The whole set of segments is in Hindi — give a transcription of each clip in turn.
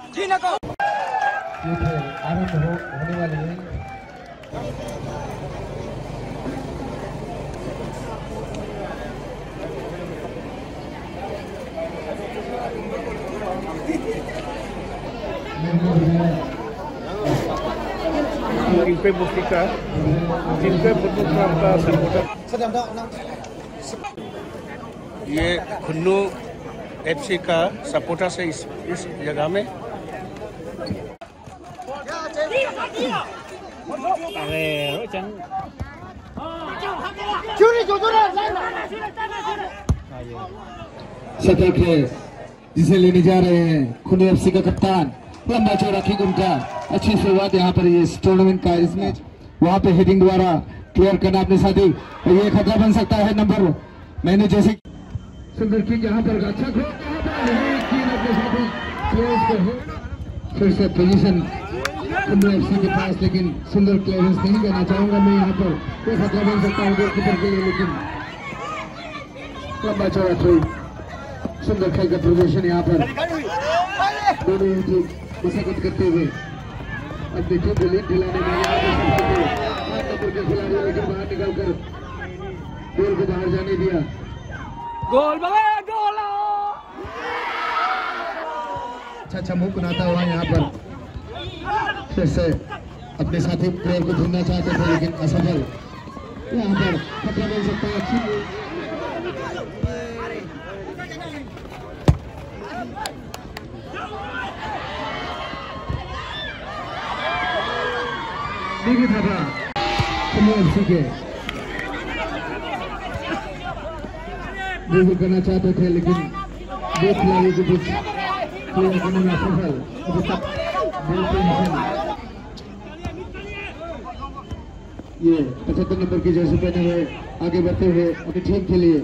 ये खेल आरंभ होने वाली है। जिनपे मुफ्तिका जिनपे फुटबॉल क्लब का सपोर्टर ये खुन्नू एफसी का सपोर्टर है इस जगह में। अरे रोचन शतक है जिसे लेने जा रहे हैं खुन्नू एफसी का कप्तान। लंबा चौड़ा किक उनका, अच्छी शुरुआत यहाँ पर ये टूर्नामेंट का। इस मैच वहाँ पे हेडिंग द्वारा क्लियर करना अपने साथी, ये खतरा बन सकता है। नंबर मैंने जैसे सुंदर किक यहाँ पर अच्छा फिर से पोजीशन खुन्नू एफसी के पास, लेकिन सुंदर क्लियरेंस नहीं करना चाहूंगा मैं यहाँ पर। ये खतरा बन सकता है गोलकीपर के लिए, लेकिन लंबा चौड़ा थ्रो, सुंदर खेल का प्रदर्शन यहाँ पर दोनों मशक्कत करते हुए। अब देखिए लीड दिलाने में नंबर के खिलाड़ी, लेकिन बाहर निकलकर गोल को बाहर जाने दिया। गोल अच्छा मुंह बनाता हुआ यहाँ पर फिर से अपने साथी प्लेयर को ढूंढना चाहते थे, लेकिन असफल। यहाँ पर खतरा बन सकता है। अच्छी था खुन्नू एफसी के ड्रिबल करना चाहते थे, लेकिन दो खिलाड़ी के बीच क्लियर करने में असफल। अभी तक ये 75 नंबर की जर्सी पहने हुए आगे बढ़ते हुए अपनी टीम के लिए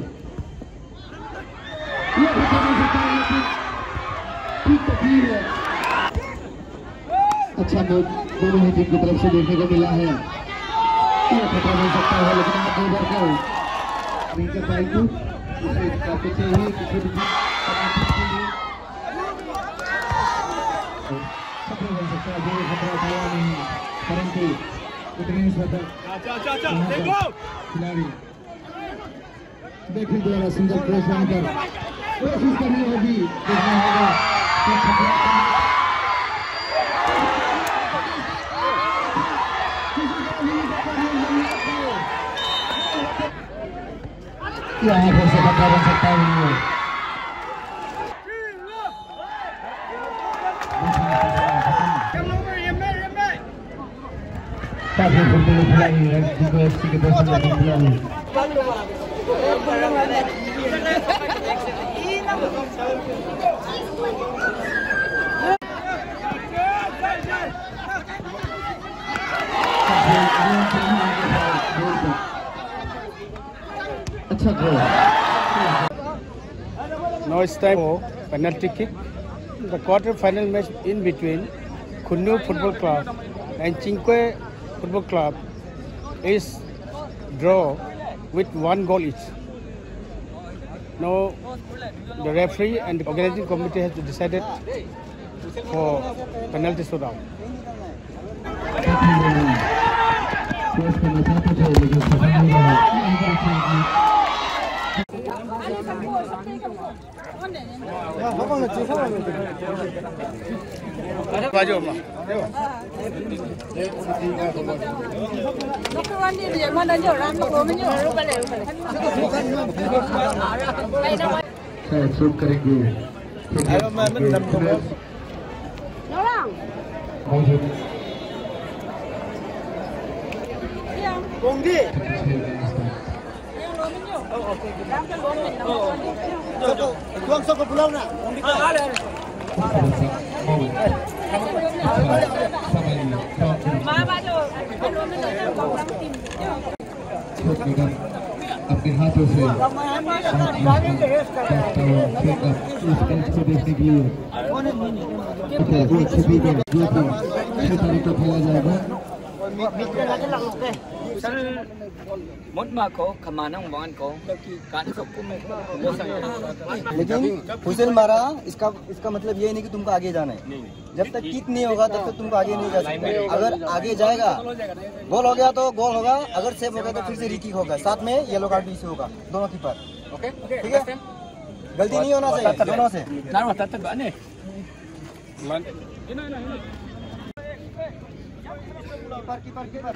अच्छा दोनों ही टीम की तरफ से देखने को मिला है। ये खतरा बन सकता है, लेकिन आप दो बार नहीं कर पाएंगे। काफी चाहिए किसी भी खतरा बन सकता है, जो खतरा उठाया नहीं, परंतु इतने खिलाड़ी देखने द्वारा सुंदर क्रॉस यहाँ पर कोशिश करनी होगी, देखना होगा। यहाँ पर से खतरा बन सकता है। काफी फुटबॉल खिलाड़ी जिनको एफसी के दर्शन अच्छा goal. Now it's time for penalty kick. The quarter-final match in between Khunnu Football Club and Cinque Football Club is draw with 1 goal each. Now the referee and the organizing committee has decided for penalty shootout. Shoot करेंगे अपने हाथों से उसको देखने के लिए छवि को खेला जाएगा। mốt mà có kemana ngomongin kau kan सबको मैं बोल सकता लेकिन हुसैन मारा इसका मतलब ये नहीं कि तुमको आगे जाना है। जब तक किक नहीं होगा तब तक तुमको आगे नहीं जा सकते। अगर आगे जाएगा गोल हो गया तो गोल होगा, अगर सेव हो गया तो फिर से रिकिक होगा, साथ में येलो कार्ड भी इशू होगा दोनों कीपर। ओके ठीक है, गलती नहीं होना चाहिए दोनों से। नाम बताते गाने keeper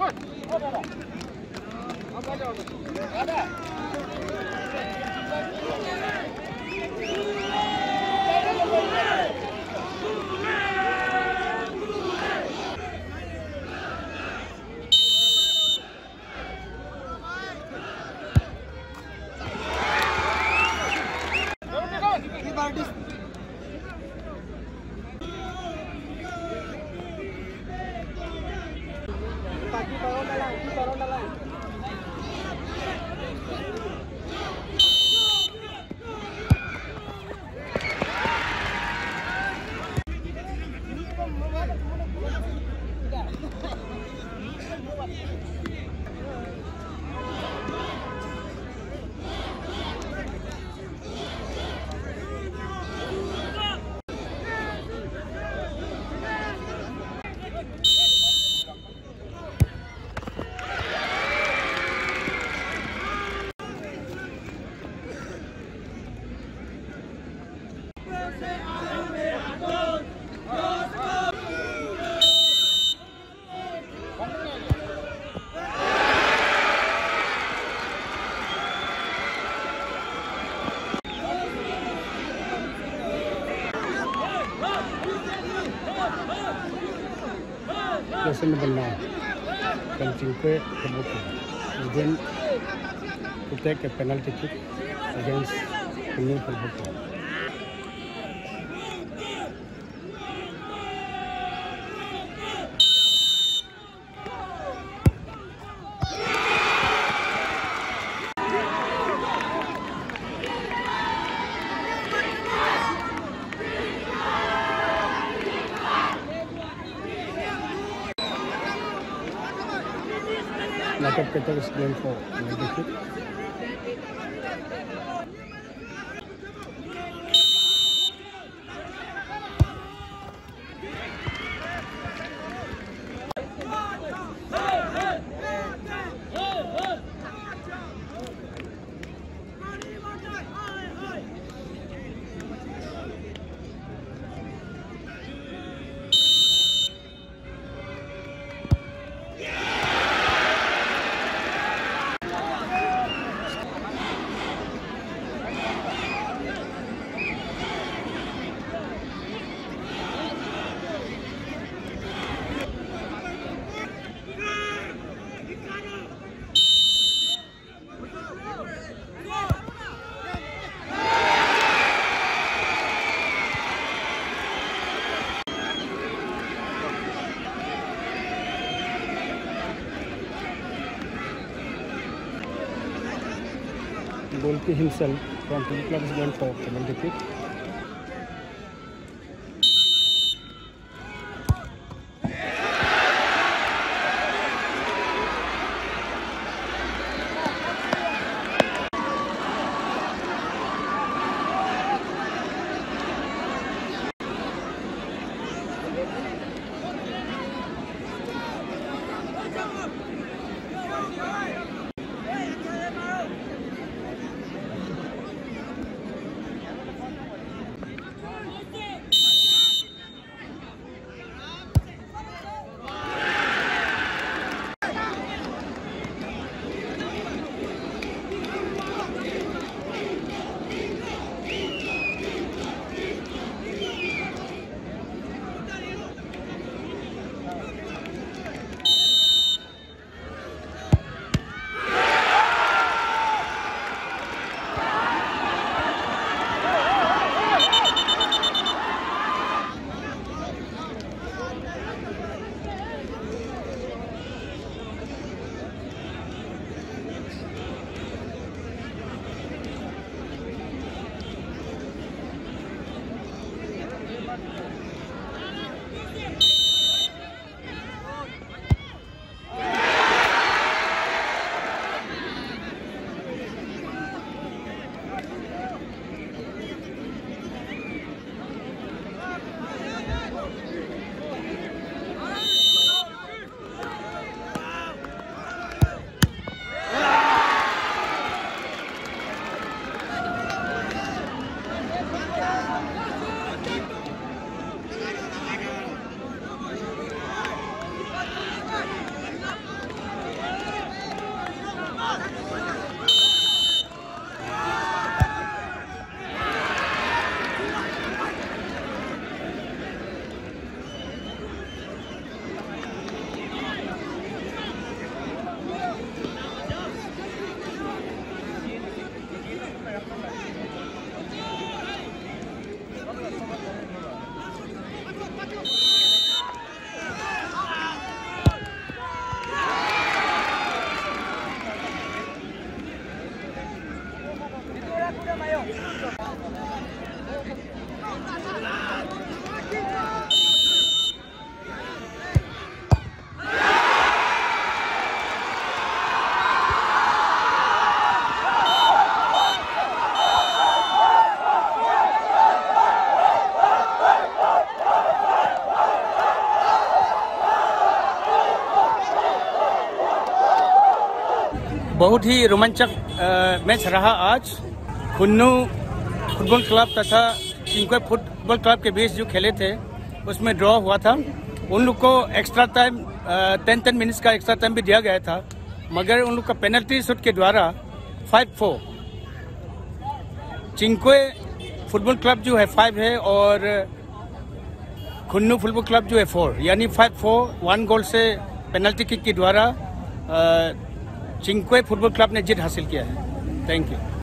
Question number 9. Can Cinque again to take a penalty kick against Khunnu Football Club. Lack of Qatar is going for penalty kick. Goalkeeper himself from Football Club is going for penalty kick. बहुत ही रोमांचक मैच रहा आज। खुन्नू फुटबॉल क्लब तथा चिंक्वे फुटबॉल क्लब के बीच जो खेले थे उसमें ड्रॉ हुआ था। उन लोग को एक्स्ट्रा टाइम 10 मिनट्स का एक्स्ट्रा टाइम भी दिया गया था, मगर उन लोग का पेनल्टी शॉट के द्वारा 5-4 चिंक्वे फुटबॉल क्लब जो है 5 है और खुन्नू फुटबॉल क्लब जो है 4, यानी 5-4 1 गोल से पेनल्टी किक के द्वारा चिंक्वे फुटबॉल क्लब ने जीत हासिल किया है। Thank you.